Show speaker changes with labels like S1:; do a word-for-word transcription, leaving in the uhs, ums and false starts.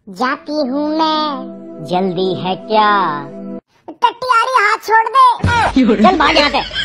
S1: जाती हूँ मैं।
S2: जल्दी है क्या?
S1: टट्टी आ रही, हाथ छोड़ दे।
S2: चल भाग यहाँ से।